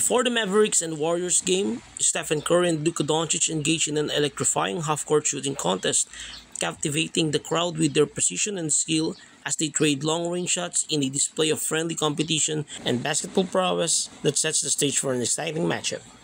Before the Mavericks and Warriors game, Stephen Curry and Luka Doncic engaged in an electrifying half-court shooting contest, captivating the crowd with their precision and skill as they trade long-range shots in a display of friendly competition and basketball prowess that sets the stage for an exciting matchup.